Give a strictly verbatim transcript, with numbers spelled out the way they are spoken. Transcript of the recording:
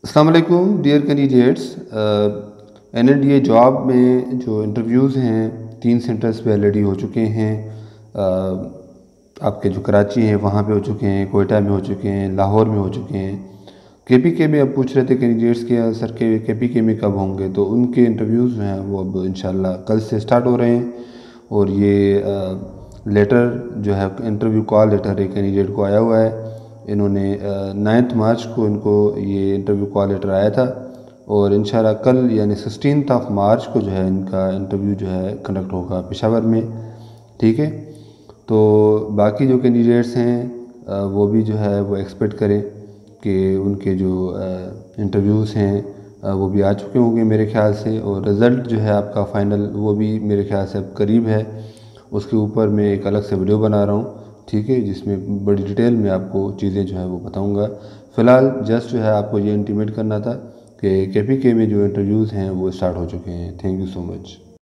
अस्सलाम वालेकुम dear candidates. N L D A job में जो इंटरव्यूज़ हैं तीन सेंटर्स पे ऑलरेडी हो चुके हैं। uh, आपके जो कराची हैं वहाँ पे हो चुके हैं, कोयटा में हो चुके हैं, लाहौर में हो चुके हैं। के पी के में अब पूछ रहे थे कैंडिडेट्स के सर के के पी के में कब होंगे, तो उनके इंटरव्यूज़ जो हैं वो अब इंशाल्लाह कल से स्टार्ट हो रहे हैं। और ये लेटर जो है इंटरव्यू कॉल लेटर एक कैंडिडेट को आया हुआ है। इन्होंने नाइन्थ मार्च को इनको ये इंटरव्यू कॉल लेटर आया था और इंशाल्लाह कल यानी सिक्सटीन्थ ऑफ मार्च को जो है इनका इंटरव्यू जो है कंडक्ट होगा पेशावर में। ठीक है, तो बाकी जो कैंडिडेट्स हैं वो भी जो है वो एक्सपेक्ट करें कि उनके जो इंटरव्यूज़ हैं वो भी आ चुके होंगे मेरे ख्याल से, और रिज़ल्ट जो है आपका फ़ाइनल वो भी मेरे ख्याल से अब करीब है। उसके ऊपर मैं एक अलग से वीडियो बना रहा हूँ, ठीक है, जिसमें बड़ी डिटेल में आपको चीज़ें जो है वो बताऊँगा। फ़िलहाल जस्ट जो है आपको ये इंटीमेट करना था कि के पी के में जो इंटरव्यूज़ हैं वो स्टार्ट हो चुके हैं। Thank you so much.